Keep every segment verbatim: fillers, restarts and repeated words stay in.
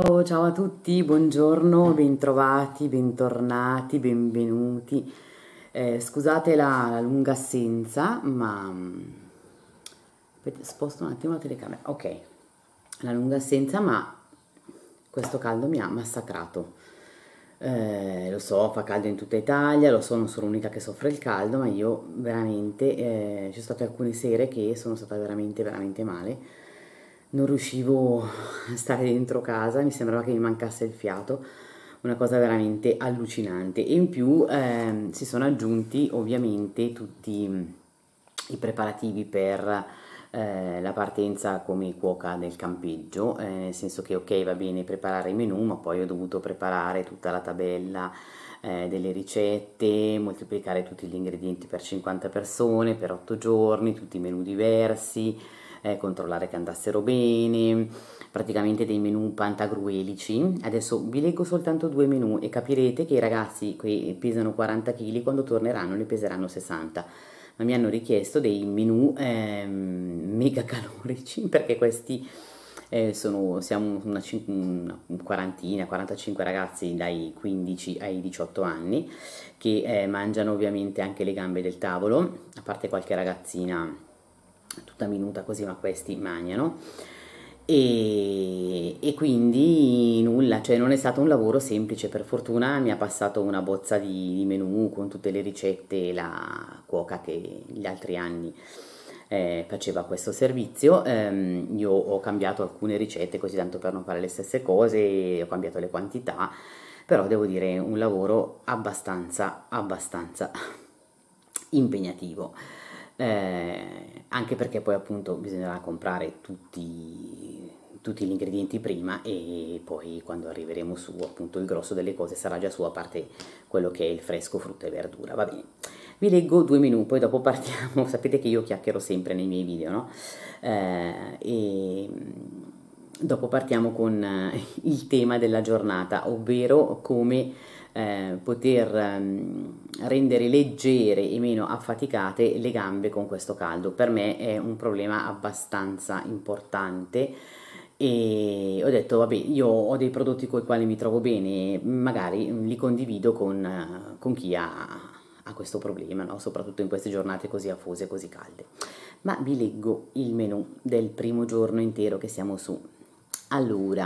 Ciao, ciao a tutti, buongiorno, bentrovati, bentornati, benvenuti. Eh, scusate la, la lunga assenza, ma mm, aspetta, sposto un attimo la telecamera. Ok, la lunga assenza, ma questo caldo mi ha massacrato. Eh, lo so, fa caldo in tutta Italia, lo so, non sono l'unica che soffre il caldo, ma io veramente, eh, ci sono state alcune sere che sono stata veramente, veramente male. Non riuscivo a stare dentro casa, mi sembrava che mi mancasse il fiato, una cosa veramente allucinante. E in più ehm, si sono aggiunti ovviamente tutti mm, i preparativi per eh, la partenza come cuoca del campeggio, eh, nel senso che ok, va bene preparare i menù, ma poi ho dovuto preparare tutta la tabella eh, delle ricette, moltiplicare tutti gli ingredienti per cinquanta persone, per otto giorni, tutti i menù diversi, eh, controllare che andassero bene, praticamente dei menù pantagruelici. Adesso vi leggo soltanto due menù e capirete che i ragazzi che pesano quaranta chili quando torneranno ne peseranno sessanta. Ma mi hanno richiesto dei menù ehm, mega calorici perché questi eh, sono, siamo una, cin- una quarantina, quarantacinque ragazzi dai quindici ai diciotto anni che eh, mangiano ovviamente anche le gambe del tavolo, a parte qualche ragazzina tutta minuta così, ma questi mangiano. E, e quindi nulla, cioè non è stato un lavoro semplice, per fortuna mi ha passato una bozza di, di menù con tutte le ricette, la cuoca che gli altri anni eh, faceva questo servizio. Ehm, io ho cambiato alcune ricette così tanto per non fare le stesse cose, ho cambiato le quantità, però devo dire un lavoro abbastanza, abbastanza impegnativo. Eh, anche perché poi appunto bisognerà comprare tutti, tutti gli ingredienti prima e poi quando arriveremo su appunto il grosso delle cose sarà già su, a parte quello che è il fresco, frutta e verdura. Va bene, vi leggo due menù, poi dopo partiamo. Sapete che io chiacchiero sempre nei miei video, no? Eh, e dopo partiamo con eh, il tema della giornata, ovvero come eh, poter ehm, rendere leggere e meno affaticate le gambe con questo caldo. Per me è un problema abbastanza importante e ho detto, vabbè, io ho dei prodotti con i quali mi trovo bene, magari li condivido con, eh, con chi ha, ha questo problema, no? Soprattutto in queste giornate così afose, così calde. Ma vi leggo il menù del primo giorno intero che siamo su. Allora,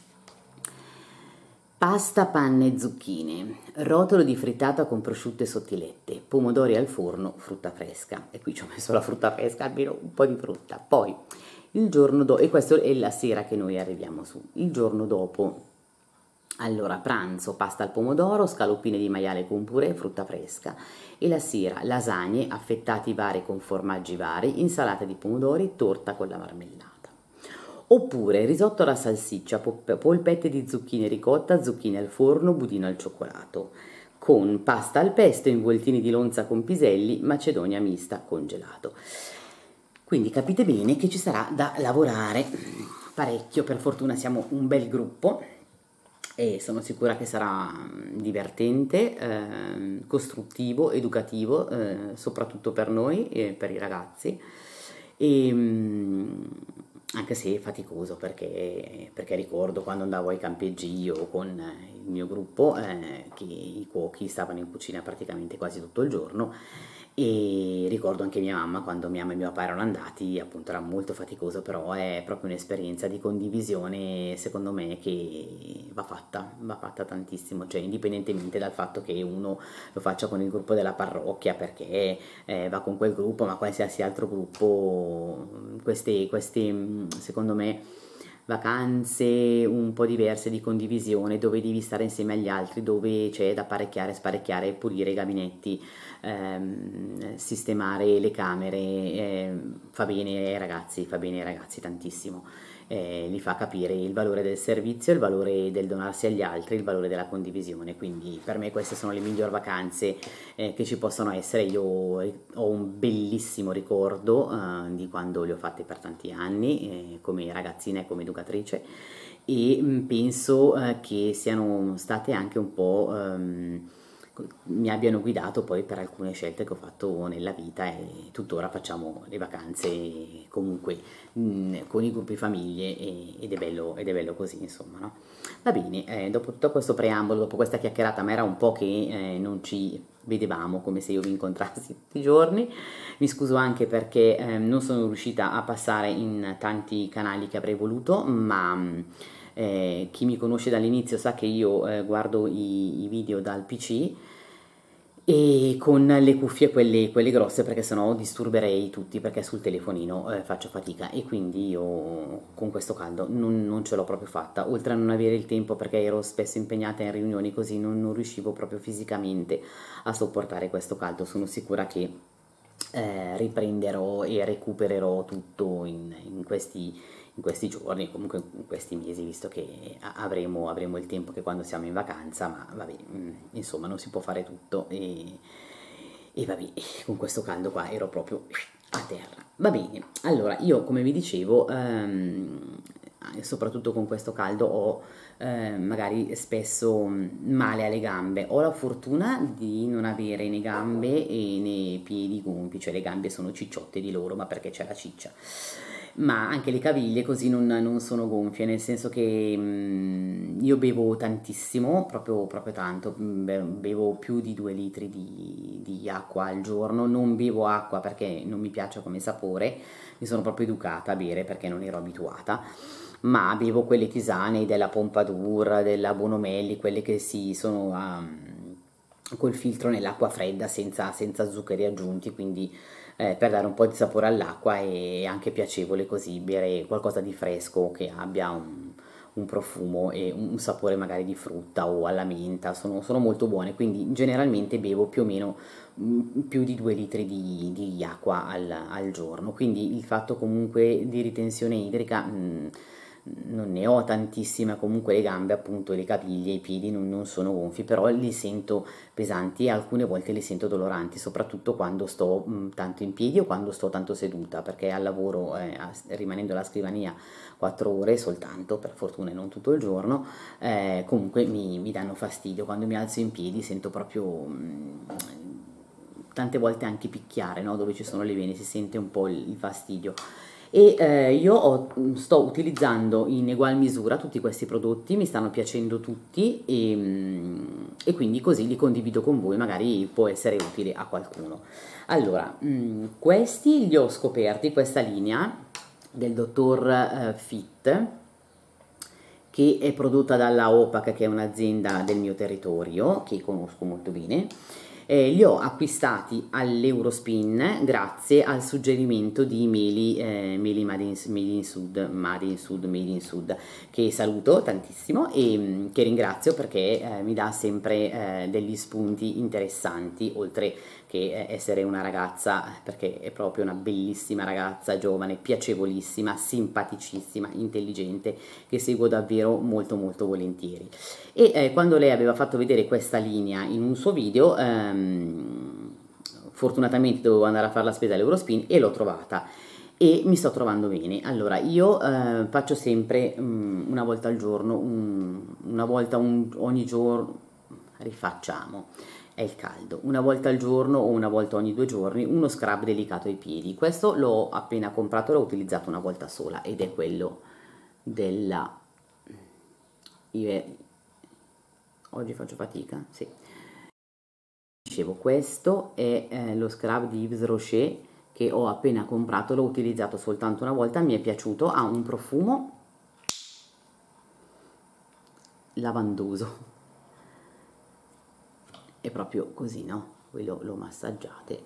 pasta, panne e zucchine, rotolo di frittata con prosciutto e sottilette, pomodori al forno, frutta fresca. E qui ci ho messo la frutta fresca, almeno un po' di frutta. Poi, il giorno dopo, e questo è la sera che noi arriviamo su, il giorno dopo, allora, pranzo, pasta al pomodoro, scaloppine di maiale con purè, frutta fresca. E la sera, lasagne, affettati vari con formaggi vari, insalata di pomodori, torta con la marmellata. Oppure risotto alla salsiccia, pop- polpette di zucchine ricotta, zucchine al forno, budino al cioccolato, con pasta al pesto, involtini di lonza con piselli, macedonia mista congelato. Quindi capite bene che ci sarà da lavorare parecchio, per fortuna siamo un bel gruppo e sono sicura che sarà mm, divertente, ehm, costruttivo, educativo, eh, soprattutto per noi e per i ragazzi. E, mm, anche se è faticoso perché, perché ricordo quando andavo ai campeggi io con il mio gruppo eh, che i cuochi stavano in cucina praticamente quasi tutto il giorno e ricordo anche mia mamma quando mia mamma e mio papà erano andati, appunto era molto faticoso, però è proprio un'esperienza di condivisione secondo me che va fatta, va fatta tantissimo, cioè indipendentemente dal fatto che uno lo faccia con il gruppo della parrocchia perché eh, va con quel gruppo, ma qualsiasi altro gruppo, queste, queste secondo me vacanze un po' diverse di condivisione dove devi stare insieme agli altri, dove c'è da apparecchiare, sparecchiare, pulire i gabinetti, ehm, sistemare le camere, eh, fa bene ai ragazzi, fa bene ai ragazzi tantissimo, eh, li fa capire il valore del servizio, il valore del donarsi agli altri, il valore della condivisione, quindi per me queste sono le migliori vacanze eh, che ci possono essere. Io ho un bellissimo ricordo eh, di quando le ho fatte per tanti anni, eh, come ragazzina e come educatrice, e mh, penso eh, che siano state anche un po' ehm, mi abbiano guidato poi per alcune scelte che ho fatto nella vita, e tuttora facciamo le vacanze comunque mh, con i gruppi famiglie, e, ed, è bello, ed è bello così, insomma, no? Va bene, eh, dopo tutto questo preambolo, dopo questa chiacchierata, ma era un po' che eh, non ci vedevamo, come se io vi incontrassi tutti i giorni. Mi scuso anche perché eh, non sono riuscita a passare in tanti canali che avrei voluto, ma eh, chi mi conosce dall'inizio sa che io eh, guardo i, i video dal P C e con le cuffie quelle, quelle grosse, perché sennò disturberei tutti, perché sul telefonino eh, faccio fatica, e quindi io con questo caldo non, non ce l'ho proprio fatta, oltre a non avere il tempo perché ero spesso impegnata in riunioni, così non, non riuscivo proprio fisicamente a sopportare questo caldo. Sono sicura che eh, riprenderò e recupererò tutto in, in questi in questi giorni, comunque in questi mesi, visto che avremo, avremo il tempo che quando siamo in vacanza, ma vabbè, insomma non si può fare tutto, e, e vabbè, con questo caldo qua ero proprio a terra. Va bene, allora io come vi dicevo, ehm, soprattutto con questo caldo ho eh, magari spesso male alle gambe. Ho la fortuna di non avere né gambe e né piedi gonfi, cioè le gambe sono cicciotte di loro, ma perché c'è la ciccia, ma anche le caviglie così non, non sono gonfie, nel senso che mh, io bevo tantissimo, proprio, proprio tanto, bevo più di due litri di, di acqua al giorno. Non bevo acqua perché non mi piace come sapore, mi sono proprio educata a bere perché non ero abituata, ma bevo quelle tisane della Pompadour, della Bonomelli, quelle che si sono um, col filtro nell'acqua fredda, senza, senza zuccheri aggiunti, quindi eh, per dare un po' di sapore all'acqua, e anche piacevole così bere qualcosa di fresco che abbia un, un profumo e un sapore magari di frutta o alla menta. Sono, sono molto buone, quindi generalmente bevo più o meno mh, più di due litri di, di acqua al, al giorno, quindi il fatto comunque di ritenzione idrica mh, non ne ho tantissima. Comunque le gambe, appunto, le caviglie, i piedi non, non sono gonfi, però li sento pesanti e alcune volte li sento doloranti, soprattutto quando sto mh, tanto in piedi o quando sto tanto seduta, perché al lavoro, eh, rimanendo alla scrivania quattro ore soltanto, per fortuna, e non tutto il giorno, eh, comunque mi, mi danno fastidio. Quando mi alzo in piedi sento proprio mh, tante volte anche picchiare, no? Dove ci sono le vene si sente un po' il, il fastidio. E eh, io ho, sto utilizzando in egual misura tutti questi prodotti, mi stanno piacendo tutti, e, e quindi così li condivido con voi, magari può essere utile a qualcuno. Allora, mh, questi li ho scoperti, questa linea del dottor eh, Fit, che è prodotta dalla OPAC, che è un'azienda del mio territorio, che conosco molto bene. Eh, li ho acquistati all'Eurospin grazie al suggerimento di Meli, eh, Meli Made in, Made in Sud, Made in Sud, Made in Sud, che saluto tantissimo e mh, che ringrazio perché eh, mi dà sempre eh, degli spunti interessanti, oltre che essere una ragazza, perché è proprio una bellissima ragazza, giovane, piacevolissima, simpaticissima, intelligente, che seguo davvero molto molto volentieri. E eh, quando lei aveva fatto vedere questa linea in un suo video, ehm, fortunatamente dovevo andare a fare la spesa all'Eurospin e l'ho trovata e mi sto trovando bene. Allora io eh, faccio sempre um, una volta al giorno, un, una volta un, ogni giorno, rifacciamo, è il caldo, una volta al giorno o una volta ogni due giorni, uno scrub delicato ai piedi. Questo l'ho appena comprato, l'ho utilizzato una volta sola ed è quello della... Oggi faccio fatica, sì. Dicevo, questo è eh, lo scrub di Yves Rocher che ho appena comprato, l'ho utilizzato soltanto una volta, mi è piaciuto, ha un profumo lavandoso, è proprio così, no? Voi lo, lo massaggiate,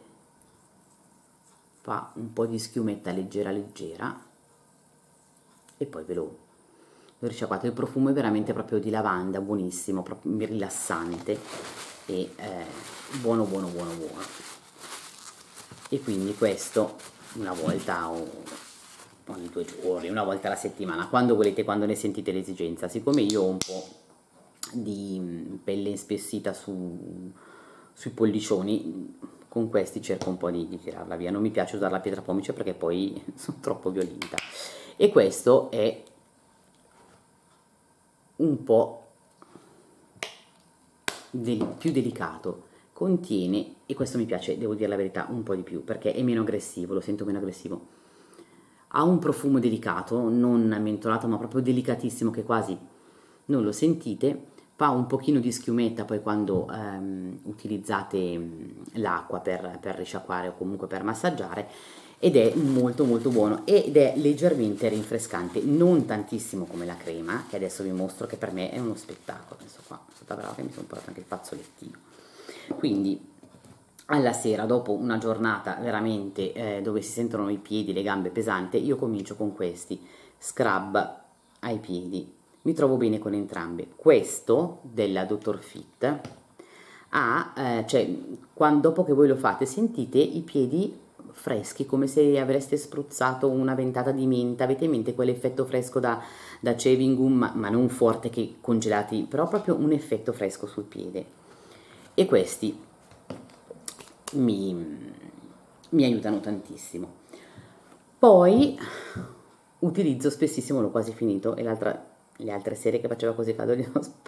fa un po' di schiumetta leggera leggera e poi ve lo, lo risciacquate. Il profumo è veramente proprio di lavanda, buonissimo, proprio rilassante e eh, buono buono buono buono. E quindi questo una volta o ogni due giorni, una volta alla settimana, quando volete, quando ne sentite l'esigenza. Siccome io ho un po' di pelle inspessita su, sui pollicioni, con questi cerco un po' di, di tirarla via. Non mi piace usare la pietra pomice perché poi sono troppo violenta. E questo è un po' del, più delicato, contiene, e questo mi piace, devo dire la verità, un po' di più, perché è meno aggressivo, lo sento meno aggressivo. Ha un profumo delicato, non mentolato, ma proprio delicatissimo, che quasi non lo sentite. Fa un pochino di schiumetta poi quando ehm, utilizzate l'acqua per, per risciacquare o comunque per massaggiare, ed è molto molto buono ed è leggermente rinfrescante, non tantissimo come la crema, che adesso vi mostro, che per me è uno spettacolo. Adesso qua sono stata brava che mi sono portato anche il fazzolettino. Quindi alla sera, dopo una giornata veramente eh, dove si sentono i piedi, le gambe pesante, io comincio con questi scrub ai piedi. Mi trovo bene con entrambi. Questo della Doctor Fit ha, eh, cioè, quando, dopo che voi lo fate, sentite i piedi freschi, come se avreste spruzzato una ventata di menta. Avete in mente quell'effetto fresco da, da shaving gum, ma, ma non forte che congelati, però proprio un effetto fresco sul piede. E questi mi, mi aiutano tantissimo. Poi utilizzo spessissimo, l'ho quasi finito, e l'altra, le altre sere che faceva così caldo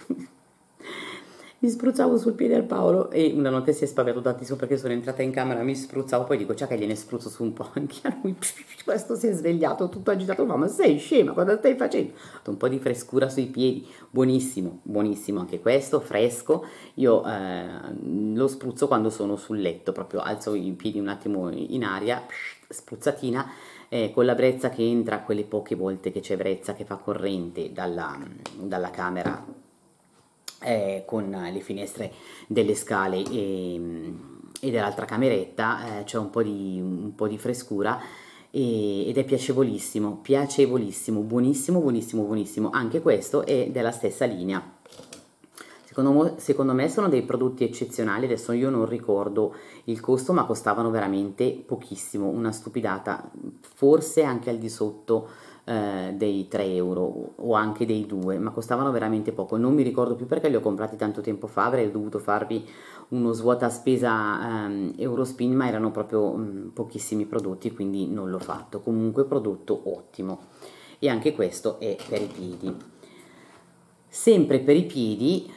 mi spruzzavo sul piede al Paolo, e una notte si è spaventato tantissimo perché sono entrata in camera, mi spruzzavo, poi dico, ciao che gliene spruzzo su un po', anche a lui, questo si è svegliato tutto agitato, ma sei scema, cosa stai facendo? Un po' di frescura sui piedi, buonissimo, buonissimo anche questo, fresco. Io eh, lo spruzzo quando sono sul letto, proprio alzo i piedi un attimo in aria, spruzzatina, eh, con la brezza che entra, quelle poche volte che c'è brezza che fa corrente dalla, dalla camera, Eh, con le finestre delle scale e, e dell'altra cameretta, eh, c'è un po' di, un po' di frescura, e, ed è piacevolissimo, piacevolissimo, buonissimo, buonissimo, buonissimo. Anche questo è della stessa linea. Secondo, secondo me sono dei prodotti eccezionali. Adesso io non ricordo il costo, ma costavano veramente pochissimo, una stupidata, forse anche al di sotto eh, dei tre euro o anche dei due, ma costavano veramente poco. Non mi ricordo più perché li ho comprati tanto tempo fa, avrei dovuto farvi uno svuota spesa ehm, Eurospin, ma erano proprio mh, pochissimi prodotti, quindi non l'ho fatto. Comunque prodotto ottimo. E anche questo è per i piedi. Sempre per i piedi,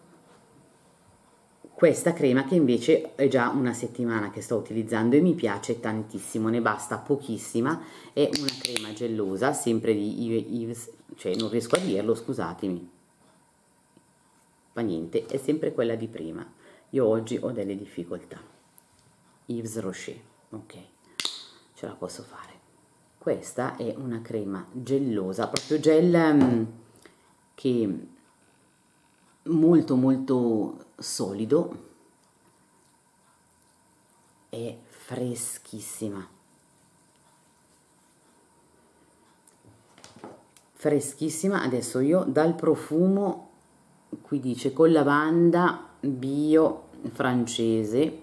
questa crema che invece è già una settimana che sto utilizzando e mi piace tantissimo, ne basta pochissima. È una crema gellosa, sempre di Yves, cioè non riesco a dirlo, scusatemi, fa niente, è sempre quella di prima. Io oggi ho delle difficoltà. Yves Rocher, ok, ce la posso fare. Questa è una crema gellosa, proprio gel um, che molto molto solido, è freschissima, freschissima. Adesso io dal profumo, qui dice con lavanda bio francese,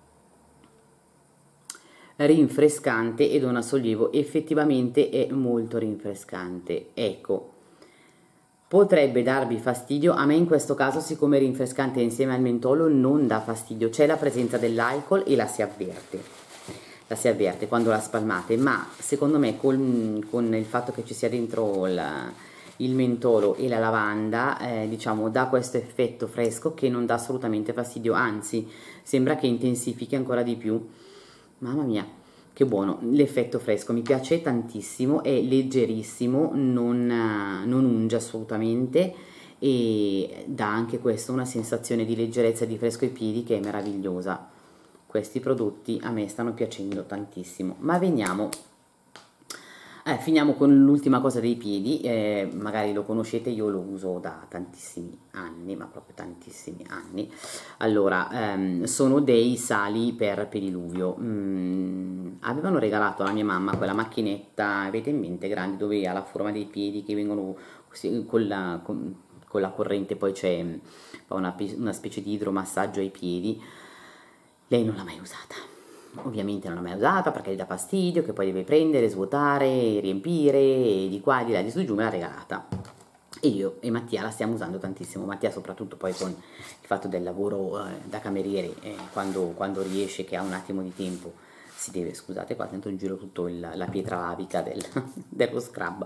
rinfrescante e dona sollievo. Effettivamente è molto rinfrescante, ecco. Potrebbe darvi fastidio, a me in questo caso, siccome è rinfrescante insieme al mentolo, non dà fastidio. C'è la presenza dell'alcol e la si avverte, la si avverte quando la spalmate, ma secondo me con, con il fatto che ci sia dentro la, il mentolo e la lavanda, eh, diciamo, dà questo effetto fresco che non dà assolutamente fastidio, anzi sembra che intensifichi ancora di più. Mamma mia, che buono, l'effetto fresco mi piace tantissimo, è leggerissimo, non, non unge assolutamente, e dà anche questo una sensazione di leggerezza e di fresco ai piedi che è meravigliosa. Questi prodotti a me stanno piacendo tantissimo. Ma veniamo, eh, finiamo con l'ultima cosa dei piedi, eh, magari lo conoscete, io lo uso da tantissimi anni, ma proprio tantissimi anni. Allora, ehm, sono dei sali per pediluvio. Mm, avevano regalato alla mia mamma quella macchinetta, avete in mente, grande, dove ha la forma dei piedi che vengono così, con la, con, con la corrente, poi c'è una, una specie di idromassaggio ai piedi. Lei non l'ha mai usata. Ovviamente non l'ha mai usata perché gli dà fastidio, che poi deve prendere, svuotare, riempire, e di qua, di là, di su, giù. Me l'ha regalata. E io e Mattia la stiamo usando tantissimo. Mattia soprattutto poi con il fatto del lavoro eh, da cameriere, eh, quando, quando riesce, che ha un attimo di tempo, si deve, scusate qua sento in giro tutto il, la pietra lavica del, dello scrub,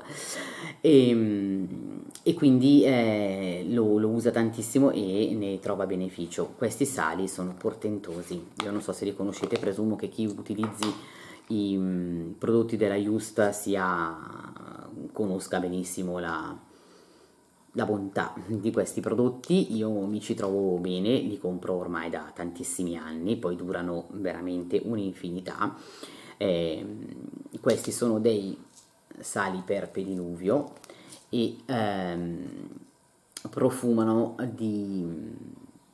e, e quindi eh, lo, lo usa tantissimo e ne trova beneficio. Questi sali sono portentosi, io non so se li conoscete, presumo che chi utilizzi i mh, prodotti della Just sia, conosca benissimo la, la bontà di questi prodotti. Io mi ci trovo bene, li compro ormai da tantissimi anni, poi durano veramente un'infinità. Eh, questi sono dei sali per pediluvio e ehm, profumano di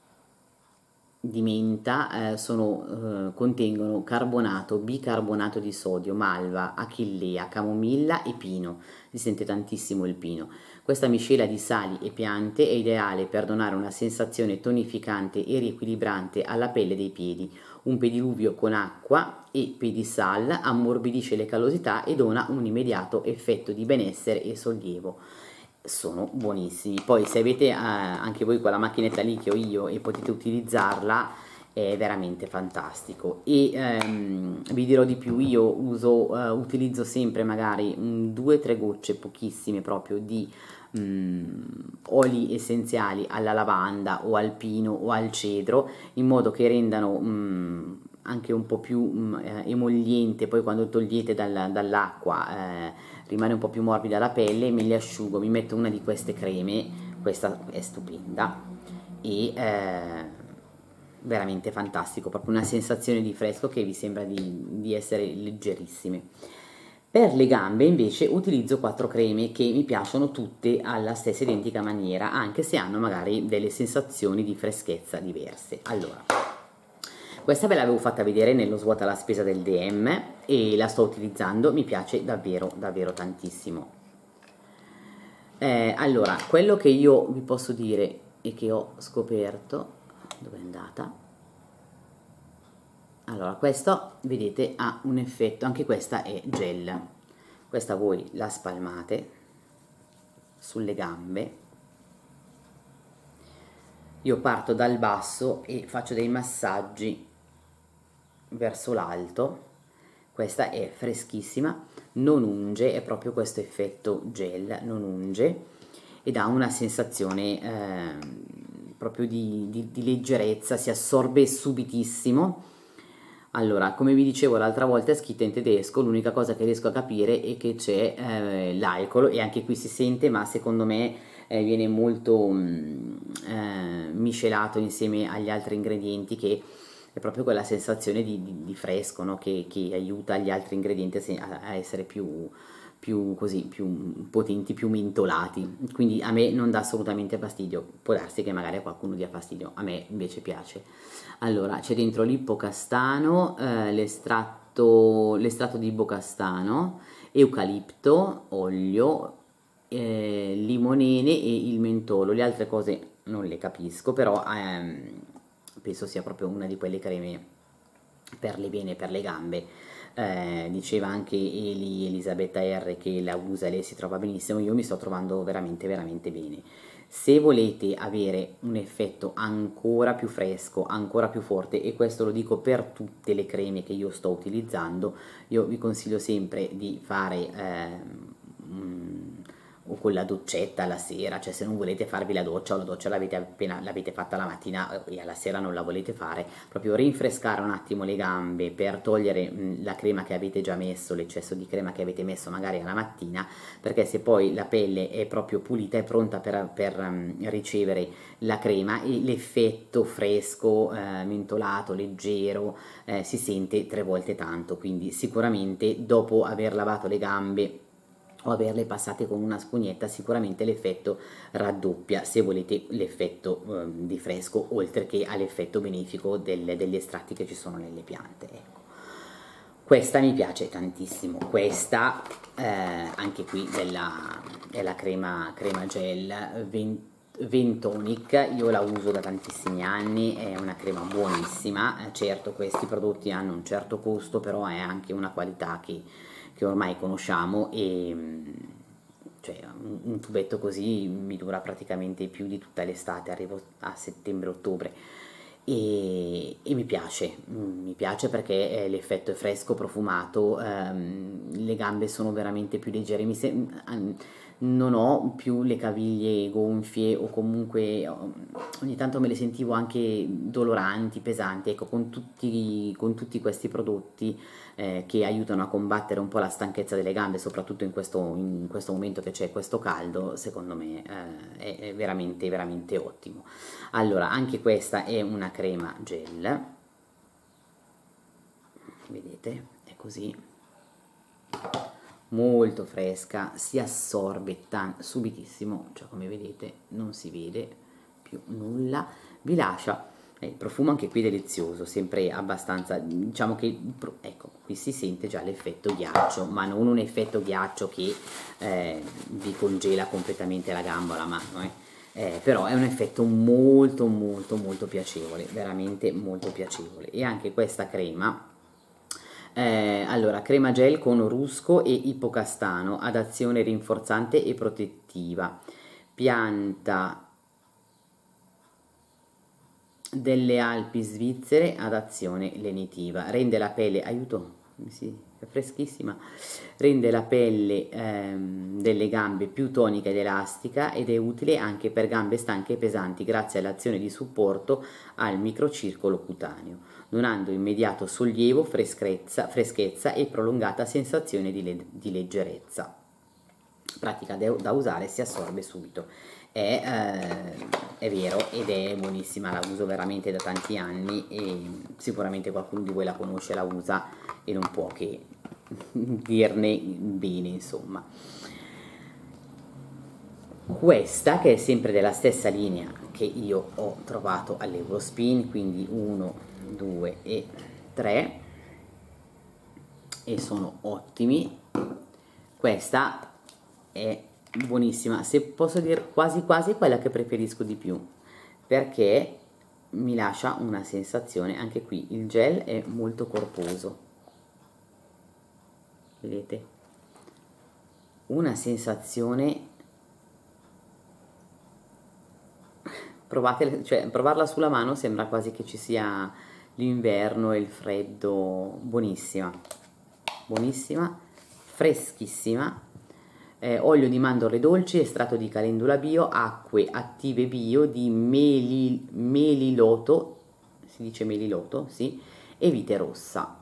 di menta, eh, sono, eh, contengono carbonato, bicarbonato di sodio, malva, achillea, camomilla e pino, si sente tantissimo il pino. Questa miscela di sali e piante è ideale per donare una sensazione tonificante e riequilibrante alla pelle dei piedi. Un pediluvio con acqua e pedisal ammorbidisce le callosità e dona un immediato effetto di benessere e sollievo. Sono buonissimi. Poi se avete eh, anche voi quella macchinetta lì che ho io e potete utilizzarla, è veramente fantastico. E ehm, vi dirò di più, io uso, eh, utilizzo sempre magari due o tre gocce, pochissime proprio, di mm, oli essenziali alla lavanda o al pino o al cedro, in modo che rendano mm, anche un po' più mm, eh, emolliente. Poi quando togliete dal, dall'acqua eh, rimane un po' più morbida la pelle, me li asciugo, mi metto una di queste creme, questa è stupenda e eh, veramente fantastico, proprio una sensazione di fresco che vi sembra di, di essere leggerissime. Per le gambe invece utilizzo quattro creme che mi piacciono tutte alla stessa identica maniera, anche se hanno magari delle sensazioni di freschezza diverse. Allora, questa ve l'avevo fatta vedere nello svuota la spesa del D M e la sto utilizzando, mi piace davvero davvero tantissimo. Eh, allora, quello che io vi posso dire e che ho scoperto, dove è andata? Allora, questo vedete ha un effetto, anche questa è gel, questa voi la spalmate sulle gambe. Io parto dal basso e faccio dei massaggi verso l'alto. Questa è freschissima, non unge, è proprio questo effetto gel, non unge ed ha una sensazione eh, proprio di, di, di leggerezza, si assorbe subitissimo. Allora, come vi dicevo l'altra volta è scritta in tedesco, l'unica cosa che riesco a capire è che c'è eh, l'alcol e anche qui si sente, ma secondo me eh, viene molto mh, eh, miscelato insieme agli altri ingredienti, che è proprio quella sensazione di, di, di fresco, no? che, che aiuta gli altri ingredienti a, a essere più, più, così, più potenti, più mentolati. Quindi a me non dà assolutamente fastidio, può darsi che magari a qualcuno dia fastidio, a me invece piace. Allora, c'è dentro l'ippocastano, eh, l'estratto, l'estratto di ippocastano, eucalipto, olio, eh, limonene e il mentolo. Le altre cose non le capisco, però ehm, penso sia proprio una di quelle creme per le vene, per le gambe. Eh, diceva anche Eli, Elisabetta R che la usa e lei si trova benissimo, io mi sto trovando veramente veramente bene. Se volete avere un effetto ancora più fresco, ancora più forte, e questo lo dico per tutte le creme che io sto utilizzando, io vi consiglio sempre di fare eh, o con la doccetta la sera, cioè se non volete farvi la doccia o la doccia l'avete appena l'avete fatta la mattina e alla sera non la volete fare, proprio rinfrescare un attimo le gambe per togliere mh, la crema che avete già messo, l'eccesso di crema che avete messo magari alla mattina, perché se poi la pelle è proprio pulita e pronta per, per um, ricevere la crema, e l'effetto fresco, eh, mentolato, leggero, eh, si sente tre volte tanto. Quindi sicuramente dopo aver lavato le gambe o averle passate con una spugnetta, sicuramente l'effetto raddoppia se volete l'effetto eh, di fresco, oltre che all'effetto benefico del, degli estratti che ci sono nelle piante. Ecco. Questa mi piace tantissimo, questa eh, anche qui della, della crema, crema gel Ventonic, io la uso da tantissimi anni, è una crema buonissima. Eh, certo questi prodotti hanno un certo costo, però è anche una qualità che che ormai conosciamo, e cioè, un, un tubetto così mi dura praticamente più di tutta l'estate, arrivo a settembre-ottobre, e, e mi piace, mi piace perché eh, l'effetto è fresco, profumato, ehm, le gambe sono veramente più leggere, mi sem- an- non ho più le caviglie gonfie o comunque oh, ogni tanto me le sentivo anche doloranti, pesanti, ecco, con tutti, con tutti questi prodotti eh, che aiutano a combattere un po' la stanchezza delle gambe, soprattutto in questo, in questo momento che c'è questo caldo, secondo me eh, è, è veramente, veramente ottimo. Allora, anche questa è una crema gel, vedete, è così, molto fresca, si assorbe tan- subitissimo, cioè come vedete non si vede più nulla, vi lascia eh, il profumo anche qui delizioso, sempre abbastanza, diciamo che, ecco, qui si sente già l'effetto ghiaccio, ma non un effetto ghiaccio che eh, vi congela completamente la gamba o la mano, eh. Eh, però è un effetto molto molto molto piacevole, veramente molto piacevole. E anche questa crema, eh, allora, crema gel con rusco e ipocastano ad azione rinforzante e protettiva, pianta delle Alpi svizzere ad azione lenitiva, rende la pelle, aiuto, sì, è freschissima, rende la pelle ehm, delle gambe più tonica ed elastica ed è utile anche per gambe stanche e pesanti grazie all'azione di supporto al microcircolo cutaneo, donando immediato sollievo, freschezza, freschezza e prolungata sensazione di, le di leggerezza. Pratica da usare, si assorbe subito. È, eh, è vero ed è buonissima, la uso veramente da tanti anni e sicuramente qualcuno di voi la conosce, la usa e non può che dirne bene, insomma. Questa, che è sempre della stessa linea che io ho trovato all'Eurospin, quindi uno, due e tre, e sono ottimi. Questa è buonissima, se posso dire quasi quasi quella che preferisco di più, perché mi lascia una sensazione, anche qui il gel è molto corposo, vedete, una sensazione, provate, cioè provarla sulla mano sembra quasi che ci sia l'inverno e il freddo, buonissima, buonissima, freschissima. Eh, olio di mandorle dolci, estratto di calendula bio, acque attive bio di meli, meliloto, si dice meliloto, sì, e vite rossa.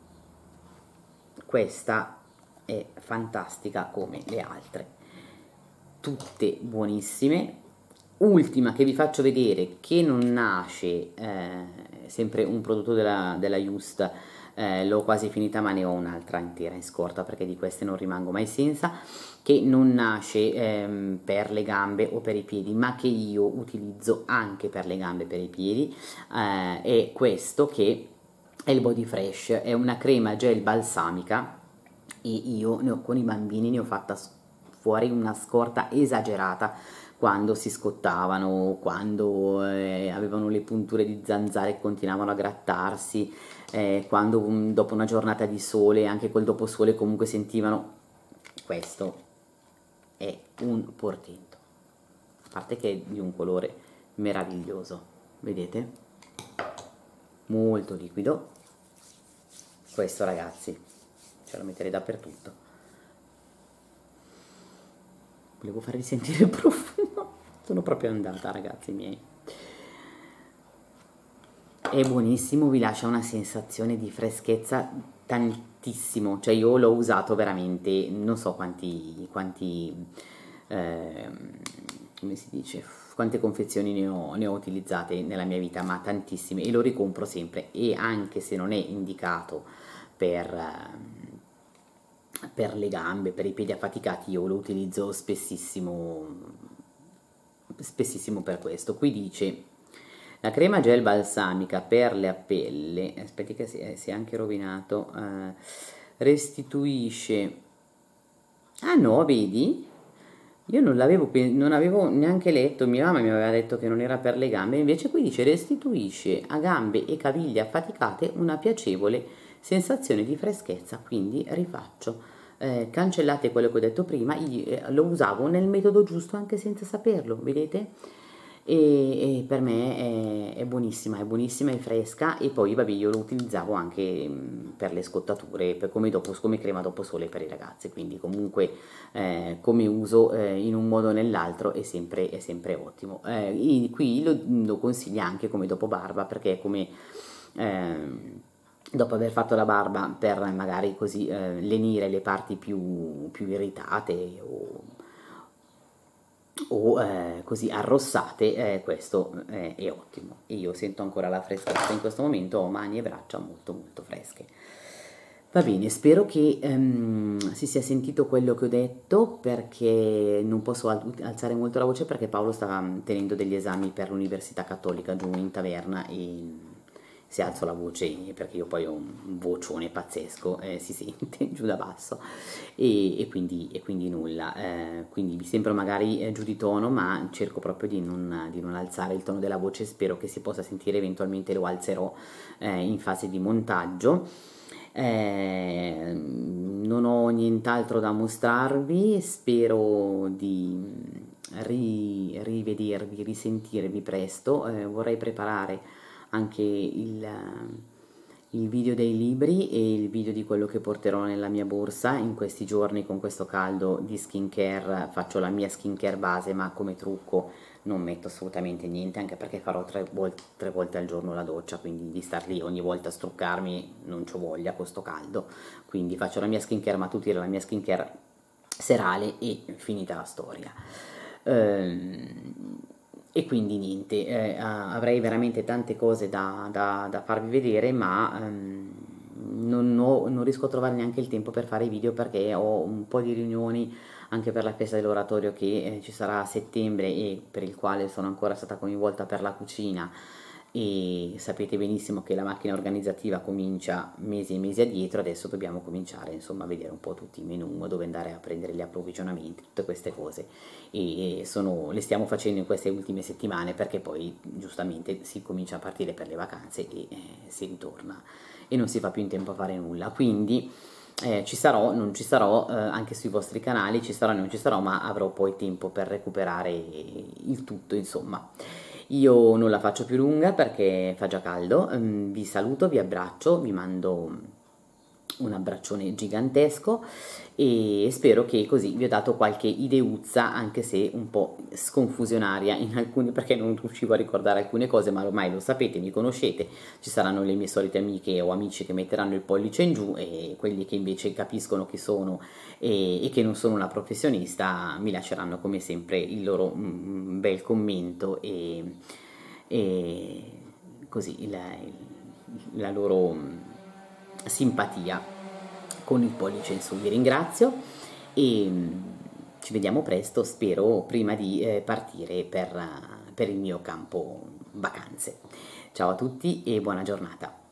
Questa è fantastica come le altre, tutte buonissime. Ultima che vi faccio vedere, che non nasce, eh, sempre un prodotto della, della Just, eh, l'ho quasi finita ma ne ho un'altra intera in scorta perché di queste non rimango mai senza, che non nasce ehm, per le gambe o per i piedi, ma che io utilizzo anche per le gambe e per i piedi, eh, è questo, che è il Body Fresh, è una crema gel balsamica e io ne ho, con i bambini ne ho fatta fuori una scorta esagerata quando si scottavano, quando eh, avevano le punture di zanzare e continuavano a grattarsi, eh, quando um, dopo una giornata di sole, anche col doposole, comunque sentivano. Questo è un portento, a parte che è di un colore meraviglioso, vedete? Molto liquido. Questo, ragazzi, ce lo metterei dappertutto. Volevo farvi sentire il profumo, sono proprio andata, ragazzi miei. È buonissimo, vi lascia una sensazione di freschezza tantissimo, cioè io l'ho usato veramente, non so quanti, quanti eh, come si dice, quante confezioni ne ho, ne ho utilizzate nella mia vita, ma tantissime, e lo ricompro sempre, e anche se non è indicato per, per le gambe, per i piedi affaticati, io lo utilizzo spessissimo, spessissimo per questo. Qui dice: la crema gel balsamica per la pelle, aspetti che si è, si è anche rovinato, eh, restituisce, ah no, vedi? Io non l'avevo, non avevo neanche letto, mia mamma mi aveva detto che non era per le gambe, invece qui dice: restituisce a gambe e caviglie affaticate una piacevole sensazione di freschezza, quindi rifaccio. Eh, cancellate quello che ho detto prima, io, eh, lo usavo nel metodo giusto anche senza saperlo, vedete? e, e per me è, è buonissima, è buonissima e fresca. E poi vabbè, io lo utilizzavo anche mh, per le scottature, per come, dopo, come crema dopo sole per i ragazzi, quindi comunque eh, come uso eh, in un modo o nell'altro è sempre, è sempre ottimo. Eh, qui lo, lo consiglia anche come dopo barba, perché è come eh, dopo aver fatto la barba, per magari così eh, lenire le parti più, più irritate o, o eh, così arrossate, eh, questo eh, è ottimo. E io sento ancora la freschezza in questo momento, ho mani e braccia molto molto fresche. Va bene, spero che ehm, si sia sentito quello che ho detto, perché non posso al- alzare molto la voce perché Paolo sta mm, tenendo degli esami per l'Università Cattolica giù in taverna, e se alzo la voce perché io poi ho un vocione pazzesco, eh, si sente giù da basso, e, e quindi, e quindi nulla, eh, quindi vi sembro magari eh, giù di tono, ma cerco proprio di non, di non alzare il tono della voce, spero che si possa sentire, eventualmente lo alzerò eh, in fase di montaggio. Eh, non ho nient'altro da mostrarvi, spero di ri- rivedervi, risentirvi presto. Eh, vorrei preparare anche il, il video dei libri e il video di quello che porterò nella mia borsa in questi giorni. Con questo caldo di skincare faccio la mia skincare base, ma come trucco non metto assolutamente niente, anche perché farò tre, vol- tre volte al giorno la doccia, quindi di star lì ogni volta a struccarmi non c'ho voglia con sto caldo. Quindi faccio la mia skincare mattutine, la mia skincare serale e finita la storia. Ehm, e quindi niente, eh, avrei veramente tante cose da, da- da farvi vedere, ma ehm, non, ho- non riesco a trovare neanche il tempo per fare i video, perché ho un po' di riunioni anche per la festa dell'oratorio che eh, ci sarà a settembre, e per il quale sono ancora stata coinvolta per la cucina. E sapete benissimo che la macchina organizzativa comincia mesi e mesi addietro. Adesso dobbiamo cominciare insomma a vedere un po' tutti i menù, dove andare a prendere gli approvvigionamenti, tutte queste cose, e sono, le stiamo facendo in queste ultime settimane, perché poi giustamente si comincia a partire per le vacanze e eh, si ritorna e non si fa più in tempo a fare nulla. Quindi eh, ci sarò, non ci sarò, eh, anche sui vostri canali ci sarò, non ci sarò, ma avrò poi tempo per recuperare il tutto, insomma. Io non la faccio più lunga perché fa già caldo. Mm, vi saluto, vi abbraccio, vi mando un abbraccione gigantesco, e spero che così vi ho dato qualche ideuzza, anche se un po' sconfusionaria in alcune, perché non riuscivo a ricordare alcune cose, ma ormai lo sapete, mi conoscete, ci saranno le mie solite amiche o amici che metteranno il pollice in giù, e quelli che invece capiscono chi sono e, e che non sono una professionista mi lasceranno come sempre il loro mm, bel commento, e, e così il, il- la loro mm, simpatia con il pollice in su. Vi ringrazio e mm, ci vediamo presto, spero prima di eh, partire per, per il mio campo vacanze. Ciao a tutti e buona giornata.